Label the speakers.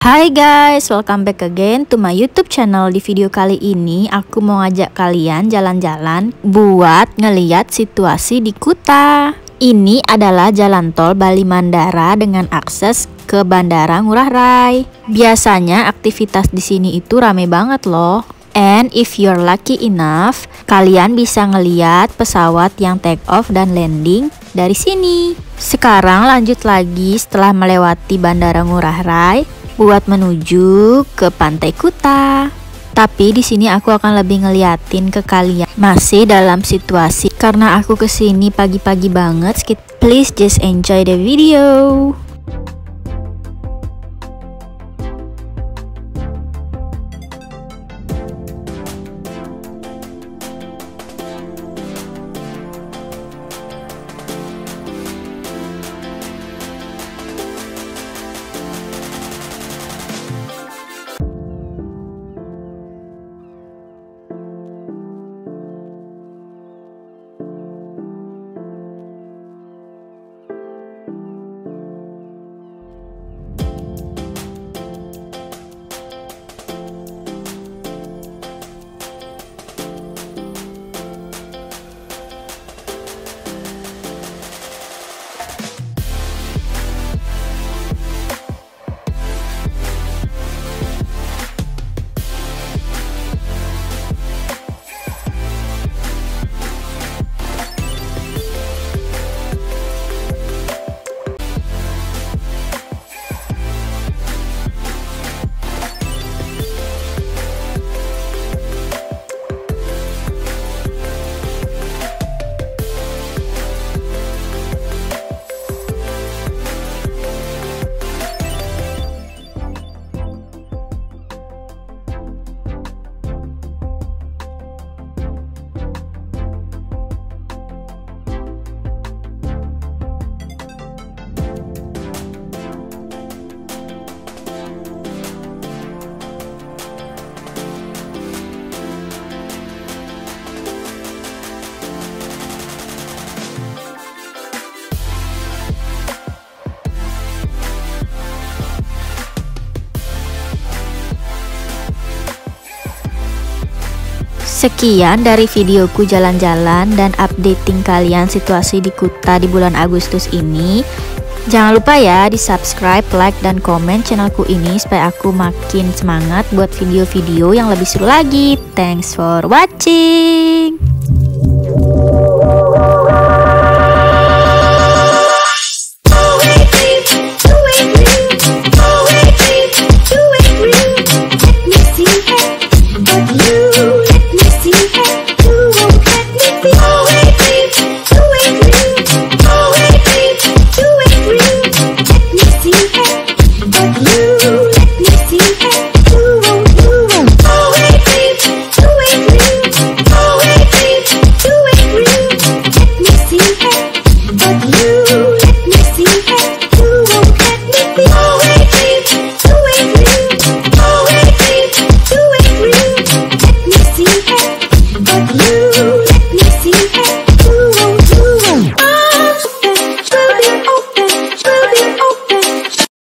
Speaker 1: Hai guys, welcome back again to my YouTube channel. Di video kali ini aku mau ngajak kalian jalan-jalan buat ngeliat situasi di Kuta. Ini adalah jalan tol Bali Mandara dengan akses ke Bandara Ngurah Rai. Biasanya aktivitas di sini itu rame banget loh. And if you're lucky enough, kalian bisa ngeliat pesawat yang take off dan landing dari sini. Sekarang lanjut lagi setelah melewati Bandara Ngurah Rai buat menuju ke Pantai Kuta. Tapi di sini aku akan lebih ngeliatin ke kalian masih dalam situasi karena aku kesini pagi-pagi banget. Please just enjoy the video. Sekian dari videoku jalan-jalan dan updating kalian situasi di Kuta di bulan Agustus ini. Jangan lupa ya di subscribe, like, dan komen channelku ini supaya aku makin semangat buat video-video yang lebih seru lagi. Thanks for watching.